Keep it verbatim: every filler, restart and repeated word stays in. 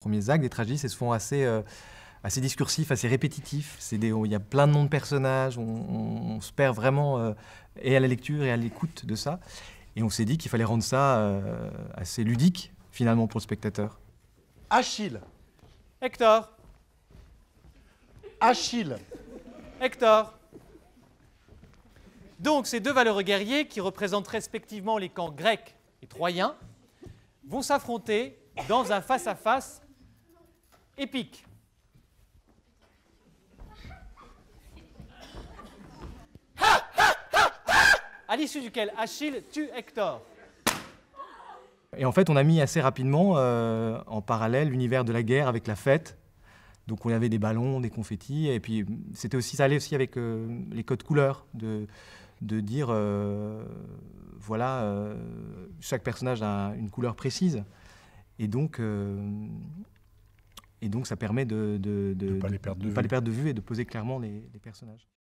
premiers actes des tragédies, c'est souvent assez, euh, assez discursif, assez répétitif. C'est des, il y a plein de noms de personnages, on, on, on se perd vraiment euh, et à la lecture et à l'écoute de ça. Et on s'est dit qu'il fallait rendre ça euh, assez ludique, finalement, pour le spectateur. Achille. Hector. Achille. Hector. Donc, ces deux valeureux guerriers, qui représentent respectivement les camps grecs et troyens, vont s'affronter dans un face-à-face épique. À l'issue duquel Achille tue Hector. Et en fait, on a mis assez rapidement euh, en parallèle l'univers de la guerre avec la fête. Donc on avait des ballons, des confettis, et puis c'était aussi, ça allait aussi avec euh, les codes couleurs, de, de dire, euh, voilà, euh, chaque personnage a une couleur précise. Et donc, euh, et donc ça permet de ne de, de, de pas les perdre de, de, vue. pas les perdre de vue et de poser clairement les, les personnages.